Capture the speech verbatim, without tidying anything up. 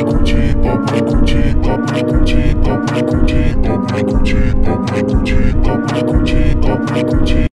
pode curtir, pode curtir, pode curtir, pode curtir, pode curtir, pode curtir, pode curtir, pode curtir.